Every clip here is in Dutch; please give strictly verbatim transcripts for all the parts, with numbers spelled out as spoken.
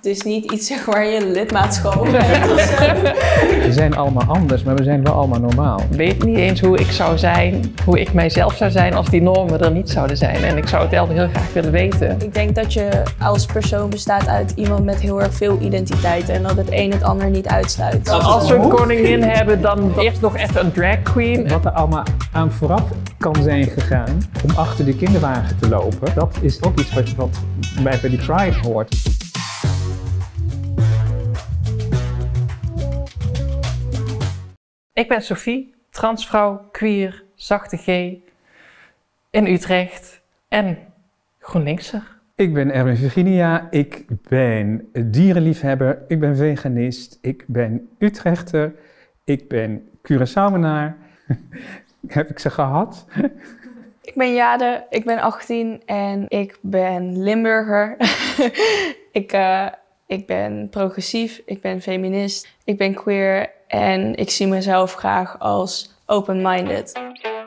Het is niet iets zeg waar je lidmaatschap op hebt of zo. We zijn allemaal anders, maar we zijn wel allemaal normaal. Ik weet niet eens hoe ik zou zijn, hoe ik mijzelf zou zijn als die normen er niet zouden zijn. En ik zou het wel heel graag willen weten. Ik denk dat je als persoon bestaat uit iemand met heel erg veel identiteiten en dat het een het ander niet uitsluit. Als we een koningin hebben, dan eerst nog even een drag queen. Wat er allemaal aan vooraf kan zijn gegaan om achter de kinderwagen te lopen, dat is ook iets wat, wat bij die Pride hoort. Ik ben Sophie, transvrouw, queer, zachte G, in Utrecht en GroenLinkser. Ik ben Erwin Virginia, ik ben dierenliefhebber, ik ben veganist, ik ben Utrechter, ik ben Curaçaoenaar. Heb ik ze gehad? Ik ben Jade, ik ben achttien en ik ben Limburger. ik, uh, ik ben progressief, ik ben feminist, ik ben queer en ik zie mezelf graag als open-minded.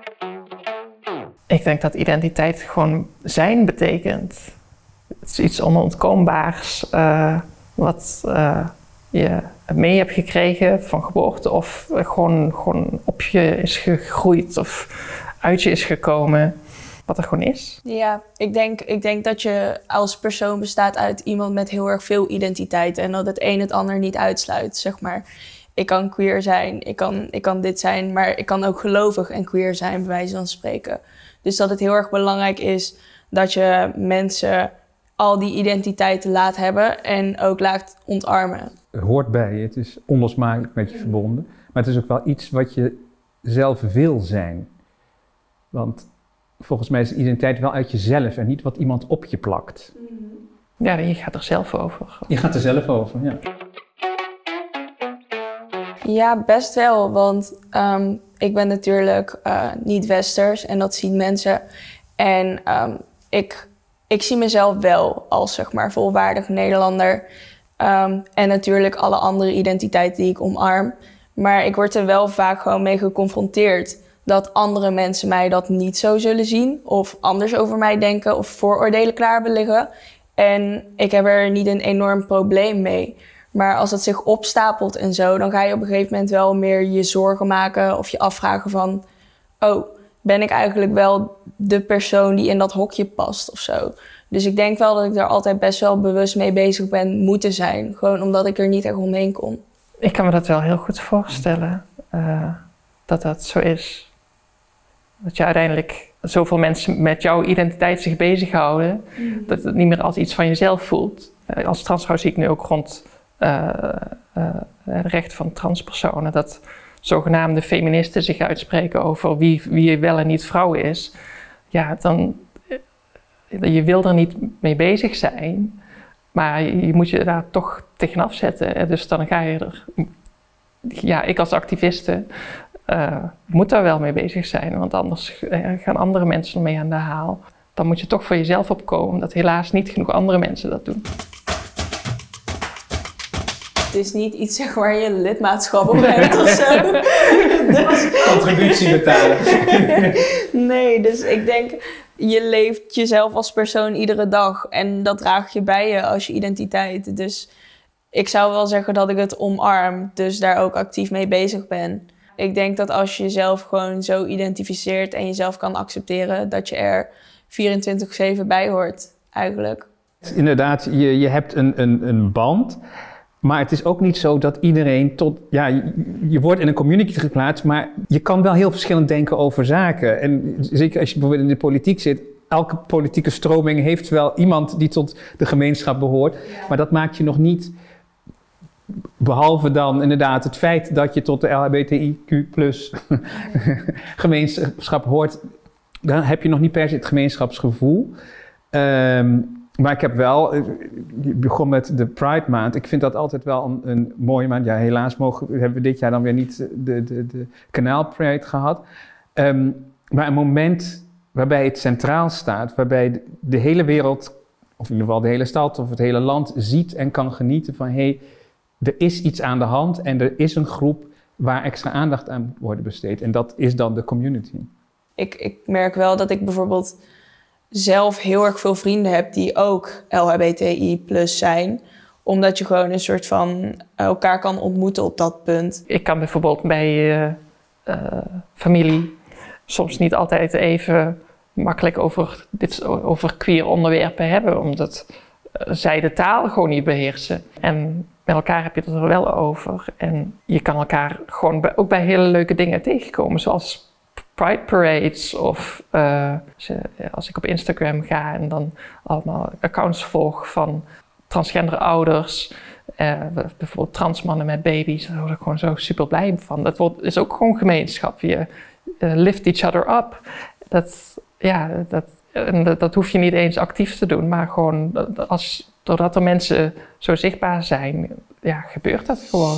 Ik denk dat identiteit gewoon zijn betekent. Het is iets onontkoombaars uh, wat uh, je mee hebt gekregen van geboorte of gewoon, gewoon op je is gegroeid of uit je is gekomen. Wat er gewoon is. Ja, ik denk, ik denk dat je als persoon bestaat uit iemand met heel erg veel identiteiten en dat het een het ander niet uitsluit, zeg maar. Ik kan queer zijn, ik kan, ik kan dit zijn, maar ik kan ook gelovig en queer zijn, bij wijze van spreken. Dus dat het heel erg belangrijk is dat je mensen al die identiteiten laat hebben en ook laat ontarmen. Het hoort bij je, het is onlosmakelijk met je verbonden. Maar het is ook wel iets wat je zelf wil zijn. Want volgens mij is identiteit wel uit jezelf en niet wat iemand op je plakt. Ja, je gaat er zelf over. Je gaat er zelf over, ja. Ja, best wel, want um, ik ben natuurlijk uh, niet westers en dat zien mensen. En um, ik, ik zie mezelf wel als zeg maar volwaardig Nederlander. Um, en natuurlijk alle andere identiteiten die ik omarm. Maar ik word er wel vaak gewoon mee geconfronteerd dat andere mensen mij dat niet zo zullen zien of anders over mij denken of vooroordelen klaar hebben liggen. En ik heb er niet een enorm probleem mee. Maar als het zich opstapelt en zo, dan ga je op een gegeven moment wel meer je zorgen maken of je afvragen van, oh, ben ik eigenlijk wel de persoon die in dat hokje past of zo. Dus ik denk wel dat ik daar altijd best wel bewust mee bezig ben moeten zijn. Gewoon omdat ik er niet echt omheen kon. Ik kan me dat wel heel goed voorstellen, uh, dat dat zo is. Dat je uiteindelijk zoveel mensen met jouw identiteit zich bezighouden, mm. dat het niet meer als iets van jezelf voelt. Uh, als transvrouw zie ik nu ook rond uh, uh, de rechten van transpersonen, dat zogenaamde feministen zich uitspreken over wie, wie wel en niet vrouw is. Ja, dan, uh, je wil er niet mee bezig zijn, maar je, je moet je daar toch tegenaf zetten. Dus dan ga je er, ja, ik als activiste, Uh, moet daar wel mee bezig zijn, want anders uh, gaan andere mensen ermee aan de haal. Dan moet je toch voor jezelf opkomen, omdat helaas niet genoeg andere mensen dat doen. Het is niet iets zeg waar je lidmaatschap op hebt of zo. Dus... Contributie betalen. Nee, dus ik denk, je leeft jezelf als persoon iedere dag en dat draag je bij je als je identiteit. Dus ik zou wel zeggen dat ik het omarm, dus daar ook actief mee bezig ben. Ik denk dat als je jezelf gewoon zo identificeert en jezelf kan accepteren, dat je er vierentwintig zeven bij hoort, eigenlijk. Inderdaad, je, je hebt een, een, een band, maar het is ook niet zo dat iedereen tot... Ja, je, je wordt in een community geplaatst, maar je kan wel heel verschillend denken over zaken. En zeker als je bijvoorbeeld in de politiek zit, elke politieke stroming heeft wel iemand die tot de gemeenschap behoort, ja. Maar dat maakt je nog niet... Behalve dan inderdaad het feit dat je tot de L H B T I Q plus gemeenschap hoort, dan heb je nog niet per se het gemeenschapsgevoel. Um, maar ik heb wel, je begon met de Pride maand, ik vind dat altijd wel een, een mooie maand. Ja, helaas mogen, hebben we dit jaar dan weer niet de, de, de Kanaal Pride gehad. Um, maar een moment waarbij het centraal staat, waarbij de, de hele wereld, of in ieder geval de hele stad of het hele land ziet en kan genieten van hey, er is iets aan de hand en er is een groep waar extra aandacht aan wordt besteed. En dat is dan de community. Ik, ik merk wel dat ik bijvoorbeeld zelf heel erg veel vrienden heb die ook L H B T I plus zijn. Omdat je gewoon een soort van elkaar kan ontmoeten op dat punt. Ik kan bijvoorbeeld bij uh, uh, familie soms niet altijd even makkelijk over, dit, over queer onderwerpen hebben. Omdat uh, zij de taal gewoon niet beheersen. En met elkaar heb je het er wel over. En je kan elkaar gewoon bij, ook bij hele leuke dingen tegenkomen. Zoals Pride Parades of uh, als ik op Instagram ga en dan allemaal accounts volg van transgender ouders. Uh, bijvoorbeeld transmannen met baby's. Daar word ik gewoon zo super blij van. Dat wordt, is ook gewoon gemeenschap. Je uh, lift each other up. Dat, ja, dat, en dat, dat hoef je niet eens actief te doen. Maar gewoon als, doordat er mensen zo zichtbaar zijn, ja, gebeurt dat gewoon.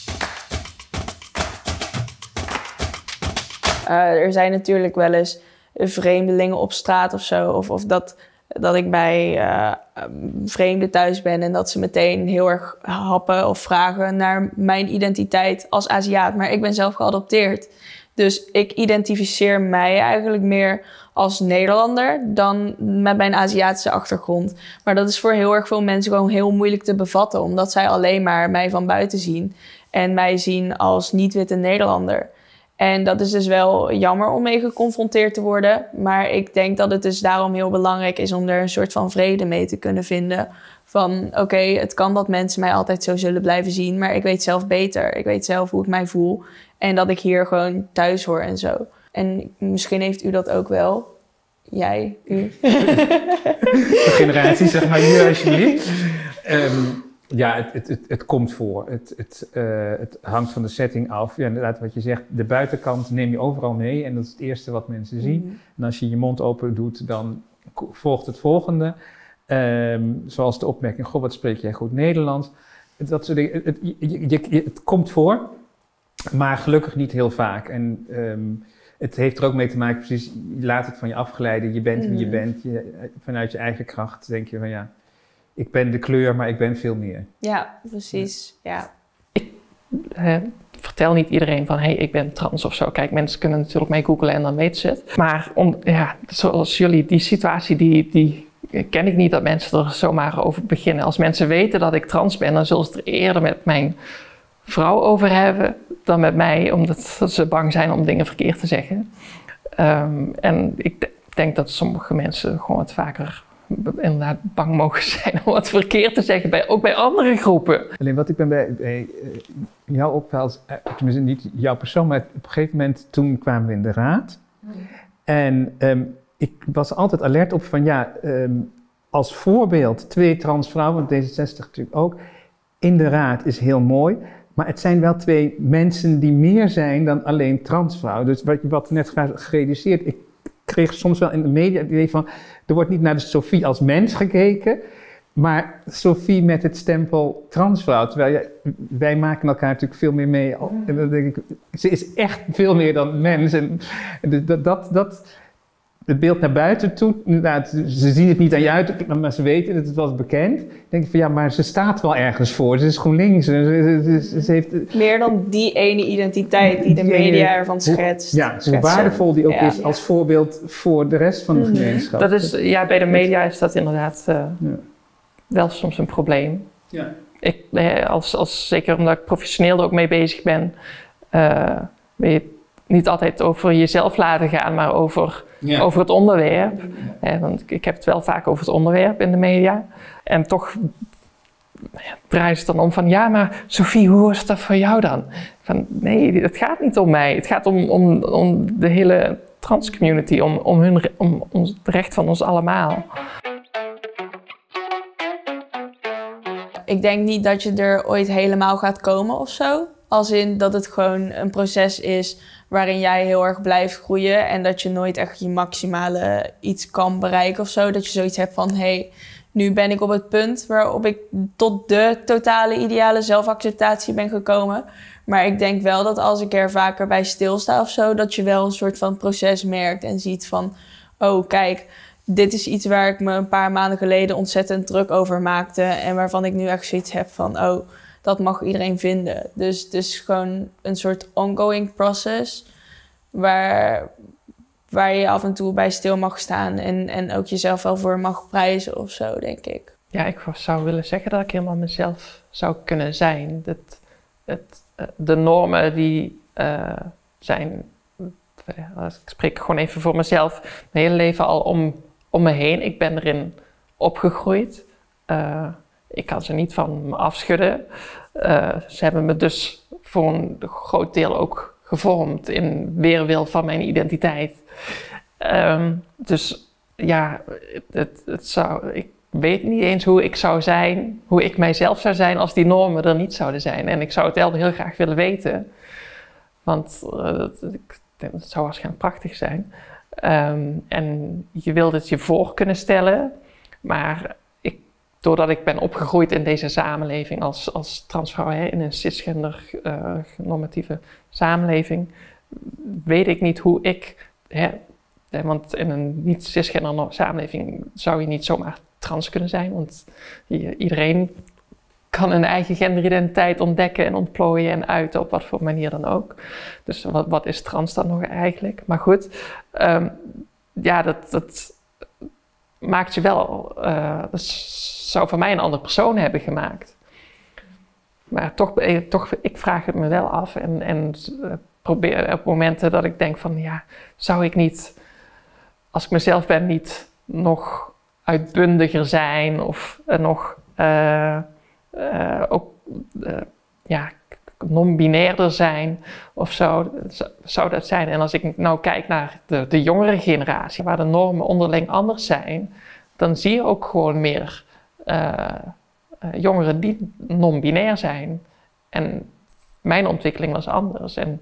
Uh, er zijn natuurlijk wel eens vreemdelingen op straat of zo. Of, of dat, dat ik bij uh, vreemden thuis ben en dat ze meteen heel erg happen of vragen naar mijn identiteit als Aziat. Maar ik ben zelf geadopteerd. Dus ik identificeer mij eigenlijk meer als Nederlander dan met mijn Aziatische achtergrond. Maar dat is voor heel erg veel mensen gewoon heel moeilijk te bevatten. Omdat zij alleen maar mij van buiten zien. En mij zien als niet-witte Nederlander. En dat is dus wel jammer om mee geconfronteerd te worden. Maar ik denk dat het dus daarom heel belangrijk is om er een soort van vrede mee te kunnen vinden. Van oké, okay, het kan dat mensen mij altijd zo zullen blijven zien. Maar ik weet zelf beter. Ik weet zelf hoe ik mij voel. En dat ik hier gewoon thuis hoor en zo. En misschien heeft u dat ook wel. Jij, u. De generatie, zeg maar hier alsjeblieft. Um, ja, het, het, het, het komt voor. Het, het, uh, het hangt van de setting af. Ja, inderdaad, wat je zegt, de buitenkant neem je overal mee. En dat is het eerste wat mensen zien. Mm-hmm. En als je je mond open doet, dan volgt het volgende. Um, zoals de opmerking, goh, wat spreek jij goed Nederlands. Dat soort dingen. Het, het, je, je, je, het komt voor, maar gelukkig niet heel vaak. En um, het heeft er ook mee te maken, precies, je laat het van je afgeleiden. Je bent wie je bent. Je, vanuit je eigen kracht denk je van ja, ik ben de kleur, maar ik ben veel meer. Ja, precies. Ja. Ik uh, vertel niet iedereen van, hé, hey, ik ben trans of zo. Kijk, mensen kunnen natuurlijk mee googlen en dan weten ze het. Maar om, ja, zoals jullie, die situatie, die, die ken ik niet dat mensen er zomaar over beginnen. Als mensen weten dat ik trans ben, dan zullen ze het er eerder met mijn vrouw over hebben dan met mij, omdat ze bang zijn om dingen verkeerd te zeggen. Um, en ik d- denk dat sommige mensen gewoon wat vaker inderdaad bang mogen zijn om wat verkeerd te zeggen, bij, ook bij andere groepen. Alleen wat ik ben bij, bij uh, jou ook wel, tenminste niet jouw persoon, maar op een gegeven moment toen kwamen we in de raad. Mm. En um, ik was altijd alert op van ja, um, als voorbeeld twee transvrouwen, want D zesenzestig natuurlijk ook, in de raad is heel mooi. Maar het zijn wel twee mensen die meer zijn dan alleen transvrouwen. Dus wat je wat net gerealiseerd, ik kreeg soms wel in de media het idee van, er wordt niet naar de Sophie als mens gekeken, maar Sophie met het stempel transvrouw. Terwijl ja, wij maken elkaar natuurlijk veel meer mee. En dan denk ik, ze is echt veel meer dan mens. En dat, dat, dat het beeld naar buiten toe, inderdaad, ze zien het niet aan je uit, maar ze weten het, het was bekend. Dan denk ik van ja, maar ze staat wel ergens voor. Ze is GroenLinks. Ze, ze, ze, ze heeft, meer dan die ene identiteit die de media ervan schetst. Hoe, ja, hoe waardevol die ook ja. is als voorbeeld voor de rest van de mm-hmm. gemeenschap. Dat is, ja, bij de media is dat inderdaad uh, ja. wel soms een probleem. Ja. Ik, als, als, zeker omdat ik professioneel er ook mee bezig ben, uh, weet je, niet altijd over jezelf laten gaan, maar over, ja. over het onderwerp. Ja. Eh, want ik heb het wel vaak over het onderwerp in de media. En toch ja, draai je het dan om van, ja, maar Sophie, hoe is dat voor jou dan? Van, nee, het gaat niet om mij. Het gaat om, om, om de hele transcommunity, om, om, hun, om, om het recht van ons allemaal. Ik denk niet dat je er ooit helemaal gaat komen of zo. Als in dat het gewoon een proces is waarin jij heel erg blijft groeien en dat je nooit echt je maximale iets kan bereiken of zo. Dat je zoiets hebt van, hé, hey, nu ben ik op het punt waarop ik tot de totale ideale zelfacceptatie ben gekomen. Maar ik denk wel dat als ik er vaker bij stilsta of zo, dat je wel een soort van proces merkt en ziet van, oh kijk, dit is iets waar ik me een paar maanden geleden ontzettend druk over maakte en waarvan ik nu echt zoiets heb van, oh, dat mag iedereen vinden. Dus, dus gewoon een soort ongoing process waar, waar je af en toe bij stil mag staan en, en ook jezelf wel voor mag prijzen of zo, denk ik. Ja, ik zou willen zeggen dat ik helemaal mezelf zou kunnen zijn. Dat, het, de normen die uh, zijn, ik spreek gewoon even voor mezelf, mijn hele leven al om, om me heen. Ik ben erin opgegroeid. Uh, ik kan ze niet van me afschudden. Uh, ze hebben me dus voor een groot deel ook gevormd in weerwil van mijn identiteit. Um, dus ja, het, het zou, ik weet niet eens hoe ik zou zijn, hoe ik mijzelf zou zijn als die normen er niet zouden zijn. En ik zou het wel heel graag willen weten, want uh, dat, dat zou waarschijnlijk prachtig zijn. Um, en je wilt het je voor kunnen stellen, maar ik, doordat ik ben opgegroeid in deze samenleving als, als transvrouw, hè, in een cisgender uh, normatieve samenleving, weet ik niet hoe ik, hè, want in een niet-cisgender samenleving zou je niet zomaar trans kunnen zijn, want je, iedereen kan een eigen genderidentiteit ontdekken en ontplooien en uiten op wat voor manier dan ook. Dus wat, wat is trans dan nog eigenlijk? Maar goed, um, ja, dat, dat maakt je wel, uh, dat zou voor mij een andere persoon hebben gemaakt. Maar toch, toch ik vraag het me wel af en, en uh, probeer op momenten dat ik denk van, ja, zou ik niet, als ik mezelf ben, niet nog uitbundiger zijn of uh, nog uh, uh, ook uh, ja, non-binairder zijn of zo, zou dat zijn. En als ik nou kijk naar de, de jongere generatie, waar de normen onderling anders zijn, dan zie je ook gewoon meer uh, uh, jongeren die non-binair zijn. En mijn ontwikkeling was anders. En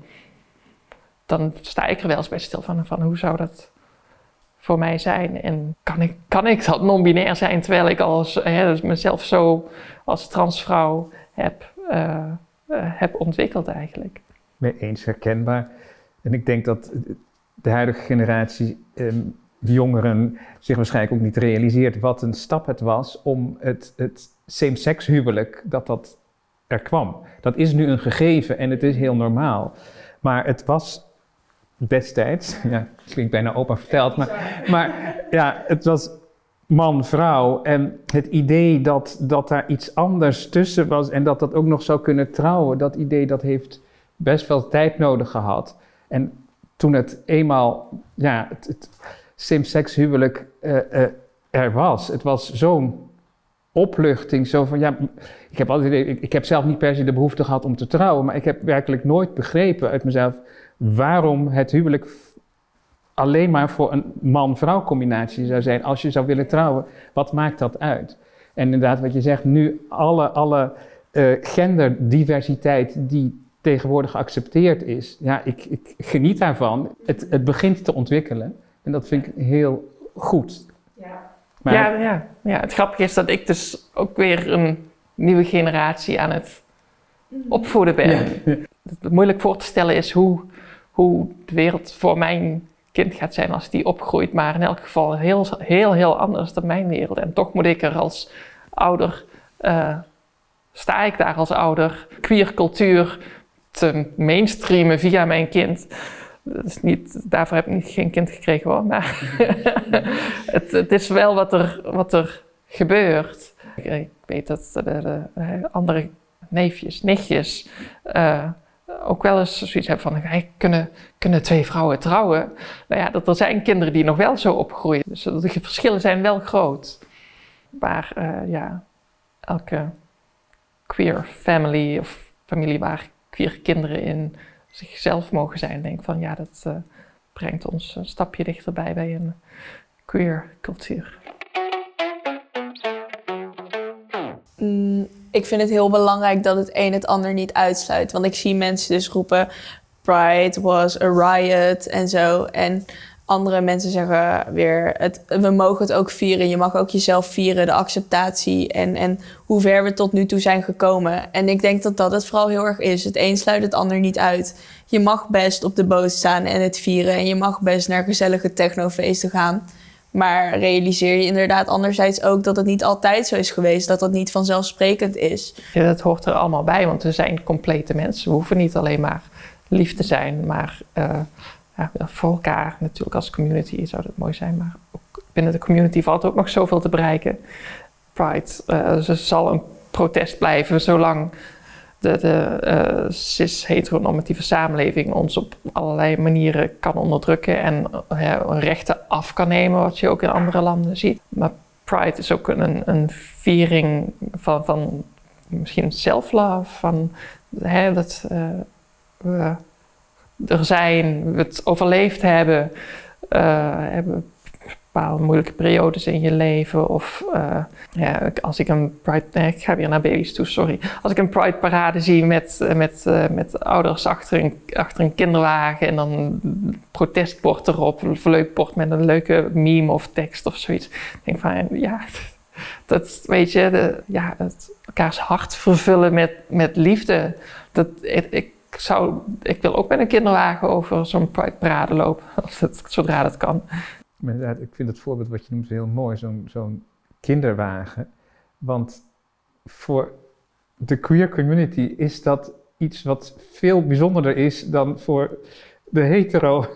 dan sta ik er wel eens bij stil van, van hoe zou dat voor mij zijn? En kan ik, kan ik dat non-binair zijn terwijl ik als, hè, dus mezelf zo als transvrouw heb, uh, uh, heb ontwikkeld eigenlijk? Mee eens, herkenbaar. En ik denk dat de huidige generatie, um, de jongeren, zich waarschijnlijk ook niet realiseert wat een stap het was om het, het same-sex huwelijk, dat dat er kwam. Dat is nu een gegeven en het is heel normaal. Maar het was destijds, ja, het klinkt bijna opa verteld, maar, maar ja, het was man, vrouw en het idee dat, dat daar iets anders tussen was en dat dat ook nog zou kunnen trouwen, dat idee dat heeft best wel tijd nodig gehad. En toen het eenmaal, ja, het, het same-sex huwelijk uh, uh, er was, het was zo'n opluchting, zo van, ja, ik heb altijd, ik, ik heb zelf niet per se de behoefte gehad om te trouwen, maar ik heb werkelijk nooit begrepen uit mezelf waarom het huwelijk alleen maar voor een man-vrouw combinatie zou zijn. Als je zou willen trouwen, wat maakt dat uit? En inderdaad, wat je zegt, nu alle, alle uh, genderdiversiteit die tegenwoordig geaccepteerd is, ja, ik, ik geniet daarvan. Het, het begint te ontwikkelen en dat vind ik heel goed. Ja. Maar ja, ja, ja, het grappige is dat ik dus ook weer een nieuwe generatie aan het opvoeden ben. Ja. Het moeilijk voor te stellen is hoe, hoe de wereld voor mijn kind gaat zijn als die opgroeit, maar in elk geval heel, heel, heel anders dan mijn wereld. En toch moet ik er als ouder, uh, sta ik daar als ouder, queer cultuur te mainstreamen via mijn kind. Dat is niet, daarvoor heb ik niet, geen kind gekregen hoor, maar het, het is wel wat er, wat er gebeurt. Ik, ik weet dat de, de, de andere neefjes, nichtjes uh, ook wel eens zoiets hebben van, hey, kunnen, kunnen twee vrouwen trouwen? Nou ja, dat er zijn kinderen die nog wel zo opgroeien. Dus de verschillen zijn wel groot. Maar uh, ja, elke queer family of familie waar queer kinderen in zichzelf mogen zijn, denk ik van ja, dat uh, brengt ons een stapje dichterbij bij een queer cultuur. Mm, ik vind het heel belangrijk dat het een het ander niet uitsluit. Want ik zie mensen dus roepen, Pride was a riot en zo. En andere mensen zeggen weer, het, we mogen het ook vieren. Je mag ook jezelf vieren, de acceptatie en, en hoe ver we tot nu toe zijn gekomen. En ik denk dat dat het vooral heel erg is. Het een sluit het ander niet uit. Je mag best op de boot staan en het vieren. En je mag best naar gezellige technofeesten gaan. Maar realiseer je inderdaad anderzijds ook dat het niet altijd zo is geweest. Dat dat niet vanzelfsprekend is. Ja, dat hoort er allemaal bij, want we zijn complete mensen. We hoeven niet alleen maar lief te zijn, maar uh, ja, voor elkaar natuurlijk als community zou dat mooi zijn. Maar ook binnen de community valt ook nog zoveel te bereiken. Pride. Uh, ze zal een protest blijven zolang de, de uh, cis-heteronormatieve samenleving ons op allerlei manieren kan onderdrukken en uh, rechten af kan nemen, wat je ook in andere landen ziet. Maar Pride is ook een, een viering van, van misschien self-love, van hè, dat uh, we er zijn, we het overleefd hebben, uh, hebben bepaalde moeilijke periodes in je leven. Of uh, ja, als ik een Pride... Nee, ik ga weer naar baby's toe, sorry. Als ik een Pride parade zie met, met, uh, met ouders achter een, achter een kinderwagen en dan een protestbord erop, een leuk bord met een leuke meme of tekst of zoiets. Ik denk van, ja, dat weet je, de, ja, het elkaars hart vervullen met, met liefde. Dat, ik, ik, zou, ik wil ook met een kinderwagen over zo'n Pride parade lopen, als het, zodra dat kan. Maar ik vind het voorbeeld wat je noemt heel mooi, zo'n zo'n kinderwagen. Want voor de queer community is dat iets wat veel bijzonderder is dan voor de hetero.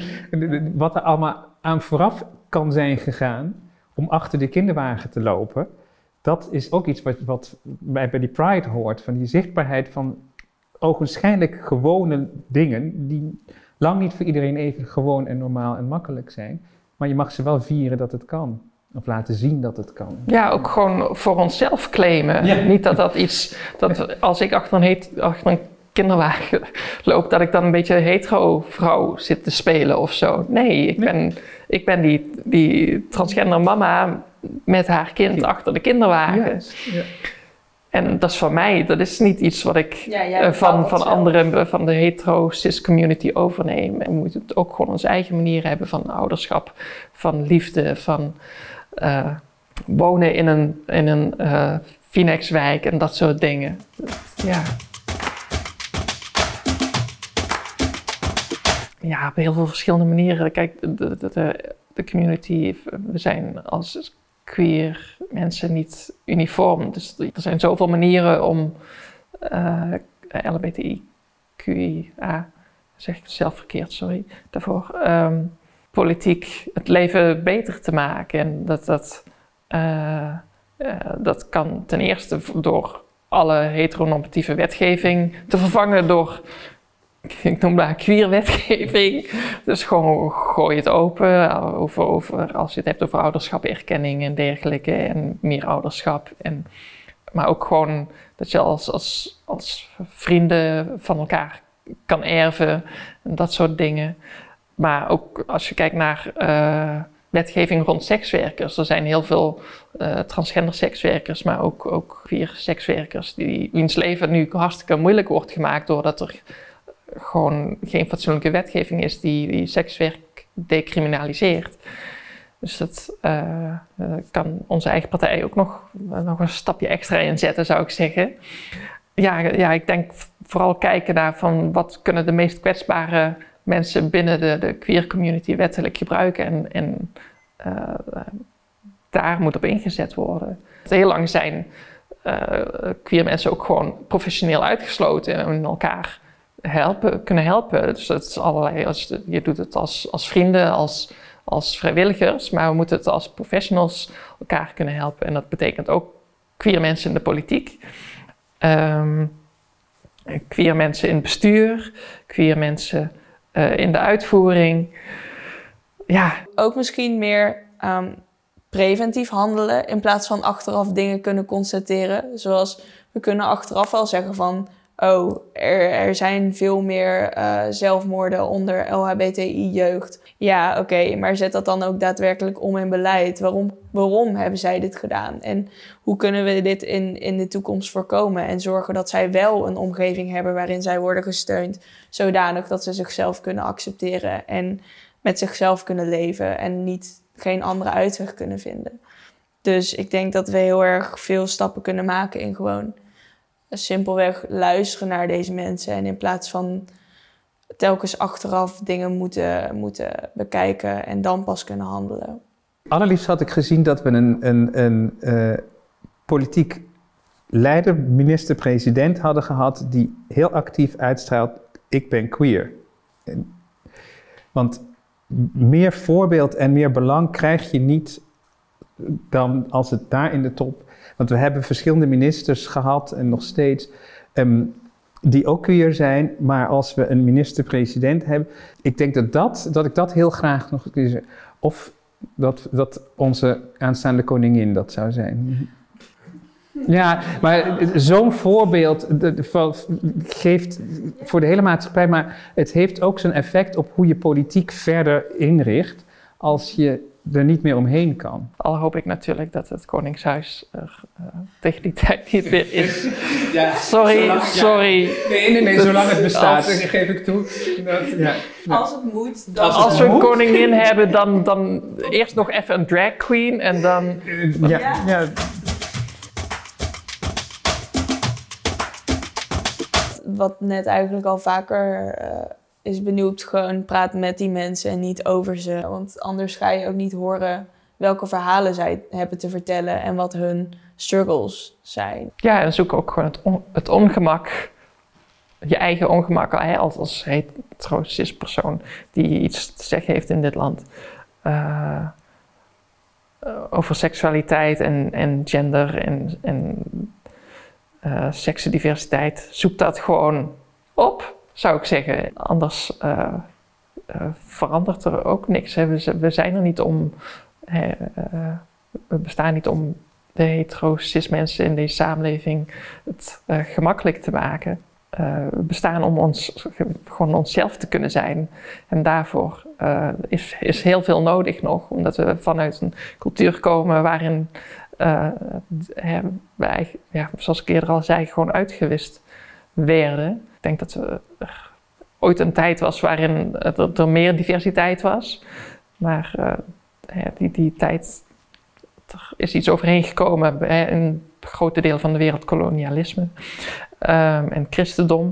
Wat er allemaal aan vooraf kan zijn gegaan om achter de kinderwagen te lopen. Dat is ook iets wat, wat bij, bij die Pride hoort, van die zichtbaarheid van ogenschijnlijk gewone dingen die lang niet voor iedereen even gewoon en normaal en makkelijk zijn. Maar je mag ze wel vieren dat het kan. Of laten zien dat het kan. Ja, ook gewoon voor onszelf claimen. Ja. Niet dat dat iets... Dat als ik achter een, heet, achter een kinderwagen loop, dat ik dan een beetje hetero-vrouw zit te spelen of zo. Nee, ik ben, ik ben die, die transgender mama met haar kind ja. achter de kinderwagen. Yes. Ja. En dat is van mij, dat is niet iets wat ik ja, uh, van, van anderen, van de hetero-cis community overneem. En we moeten het ook gewoon onze eigen manier hebben van ouderschap, van liefde, van uh, wonen in een, in een uh, Phoenixwijk en dat soort dingen. Ja. Ja, op heel veel verschillende manieren. Kijk, de, de, de, de community, we zijn als queer mensen niet uniform. Dus er zijn zoveel manieren om uh, L G B T I Q I A, zeg ik zelf verkeerd, sorry daarvoor, um, politiek het leven beter te maken. En dat, dat, uh, uh, dat kan ten eerste door alle heteronormatieve wetgeving te vervangen door, ik noem dat queer wetgeving. Dus gewoon gooi het open over, over, als je het hebt over ouderschap, erkenning en dergelijke. En meer ouderschap. En, maar ook gewoon dat je als, als, als vrienden van elkaar kan erven. En dat soort dingen. Maar ook als je kijkt naar uh, wetgeving rond sekswerkers. Er zijn heel veel uh, transgender sekswerkers, maar ook, ook queer sekswerkers. Die, wiens leven nu hartstikke moeilijk wordt gemaakt doordat er gewoon geen fatsoenlijke wetgeving is die, die sekswerk decriminaliseert. Dus dat uh, uh, kan onze eigen partij ook nog, uh, nog een stapje extra inzetten, zou ik zeggen. Ja, ja, ik denk vooral kijken naar van wat kunnen de meest kwetsbare mensen binnen de, de queer community wettelijk gebruiken. En, en uh, daar moet op ingezet worden. Heel lang zijn uh, queer mensen ook gewoon professioneel uitgesloten en elkaar helpen, kunnen helpen. Dus dat is allerlei, als, je doet het als, als vrienden, als, als vrijwilligers, maar we moeten het als professionals elkaar kunnen helpen. En dat betekent ook queer mensen in de politiek, um, queer mensen in het bestuur, queer mensen uh, in de uitvoering. Ja. Ook misschien meer um, preventief handelen in plaats van achteraf dingen kunnen constateren. Zoals we kunnen achteraf wel zeggen van oh, er, er zijn veel meer uh, zelfmoorden onder L H B T I-jeugd. Ja, oké, okay, maar zet dat dan ook daadwerkelijk om in beleid. Waarom, waarom hebben zij dit gedaan? En hoe kunnen we dit in, in de toekomst voorkomen? En zorgen dat zij wel een omgeving hebben waarin zij worden gesteund. Zodanig dat ze zichzelf kunnen accepteren en met zichzelf kunnen leven. En niet geen andere uitweg kunnen vinden. Dus ik denk dat we heel erg veel stappen kunnen maken in gewoon simpelweg luisteren naar deze mensen. En in plaats van telkens achteraf dingen moeten, moeten bekijken en dan pas kunnen handelen. Allerliefst had ik gezien dat we een, een, een uh, politiek leider, minister-president hadden gehad die heel actief uitstraalt, ik ben queer. En, want meer voorbeeld en meer belang krijg je niet dan als het daar in de top Want we hebben verschillende ministers gehad en nog steeds, um, die ook queer zijn. Maar als we een minister-president hebben, ik denk dat, dat, dat ik dat heel graag nog eens... Of dat, dat onze aanstaande koningin dat zou zijn. Ja, maar zo'n voorbeeld geeft voor de hele maatschappij, maar het heeft ook zijn effect op hoe je politiek verder inricht als je er niet meer omheen kan. Al hoop ik natuurlijk dat het Koningshuis er uh, tegen die tijd niet meer is. Ja, sorry, zolang, sorry. Ja. Nee, nee, nee, zolang het bestaat, als, geef ik toe. Dat, ja, ja. Als het moet. Dan als, als we een koningin hebben, dan, dan eerst nog even een drag queen en dan... Uh, ja, ja. ja. Wat net eigenlijk al vaker uh, is benoemd, gewoon praat met die mensen en niet over ze. Want anders ga je ook niet horen welke verhalen zij hebben te vertellen en wat hun struggles zijn. Ja, en zoek ook gewoon het, on het ongemak, je eigen ongemak hè, als, als hetero-cis persoon die iets te zeggen heeft in dit land. Uh, over seksualiteit en, en gender en... en Uh, seksendiversiteit, zoek dat gewoon op, zou ik zeggen. Anders uh, uh, verandert er ook niks. Hè. We, we zijn er niet om, uh, uh, we bestaan niet om de hetero-cis mensen in deze samenleving het uh, gemakkelijk te maken. Uh, we bestaan om ons, gewoon onszelf te kunnen zijn. En daarvoor uh, is, is heel veel nodig nog, omdat we vanuit een cultuur komen waarin Uh, wij, ja, zoals ik eerder al zei, gewoon uitgewist werden. Ik denk dat er ooit een tijd was waarin er, er meer diversiteit was. Maar uh, ja, die, die tijd, er is iets overheen gekomen bij een grote deel van de wereld, kolonialisme um, en christendom.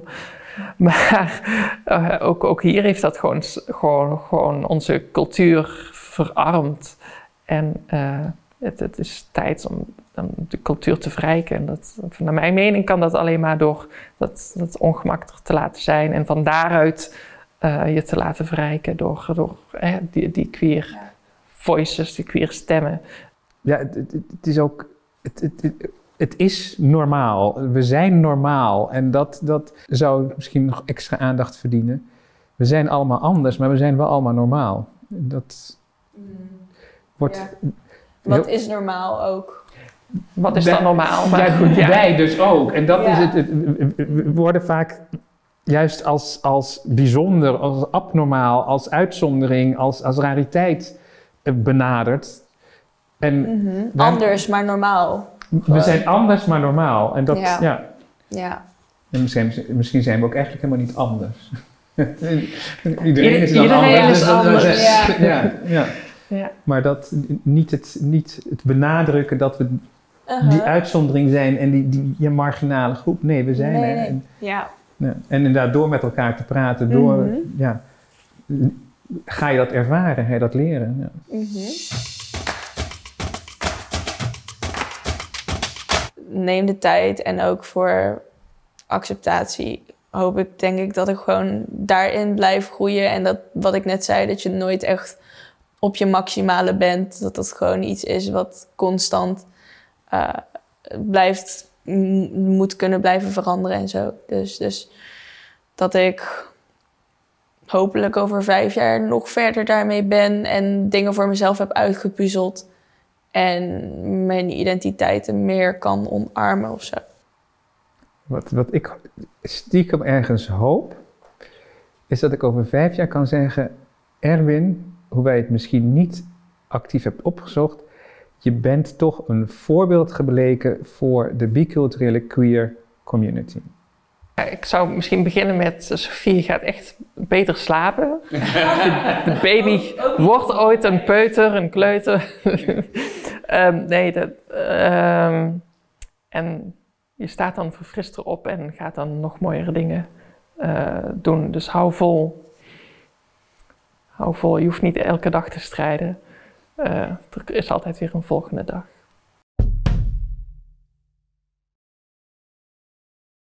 Maar uh, ook, ook hier heeft dat gewoon, gewoon, gewoon onze cultuur verarmd. En uh, Het, het is tijd om, om de cultuur te verrijken. En dat, naar mijn mening kan dat alleen maar door dat, dat ongemak er te laten zijn. En van daaruit uh, je te laten verrijken door, door eh, die, die queer ja. voices, die queer stemmen. Ja, het, het, het is ook... Het, het, het, het is normaal. We zijn normaal. En dat, dat zou misschien nog extra aandacht verdienen. We zijn allemaal anders, maar we zijn wel allemaal normaal. Dat mm. wordt... Ja. Wat is normaal ook? Wat is dan normaal? Maar ja, goed, ja. Wij dus ook. En dat ja. is het, het. We worden vaak juist als, als bijzonder, als abnormaal, als uitzondering, als, als rariteit benaderd. En mm-hmm. wij, anders, maar normaal. We zijn anders, maar normaal. En dat, ja. ja. ja. En misschien, misschien zijn we ook eigenlijk helemaal niet anders. Iedereen is dan Iedereen anders. is anders. Dus ja. Ja, ja. Ja. Maar dat, niet, het, niet het benadrukken dat we uh-huh. die uitzondering zijn en die, die, die marginale groep. Nee, we zijn nee, er. Nee. En, ja. ja, en inderdaad, door met elkaar te praten, door, mm-hmm. ja, ga je dat ervaren, ga je dat leren. Ja. Mm-hmm. Neem de tijd en ook voor acceptatie hoop ik, denk ik, dat ik gewoon daarin blijf groeien. En dat, wat ik net zei, dat je nooit echt op je maximale bent. Dat dat gewoon iets is wat constant uh, blijft, m- moet kunnen blijven veranderen en zo. Dus, dus dat ik hopelijk over vijf jaar nog verder daarmee ben en dingen voor mezelf heb uitgepuzzeld. En mijn identiteiten meer kan omarmen of zo. Wat, wat ik stiekem ergens hoop, is dat ik over vijf jaar kan zeggen, Erwin, hoewel je het misschien niet actief hebt opgezocht, je bent toch een voorbeeld gebleken voor de biculturele queer community. Ik zou misschien beginnen met, Sophie gaat echt beter slapen. De, de baby wordt ooit een peuter, een kleuter. um, nee, dat... Um, en je staat dan verfrister op en gaat dan nog mooiere dingen uh, doen. Dus hou vol. Hou vol, je hoeft niet elke dag te strijden. Uh, er is altijd weer een volgende dag.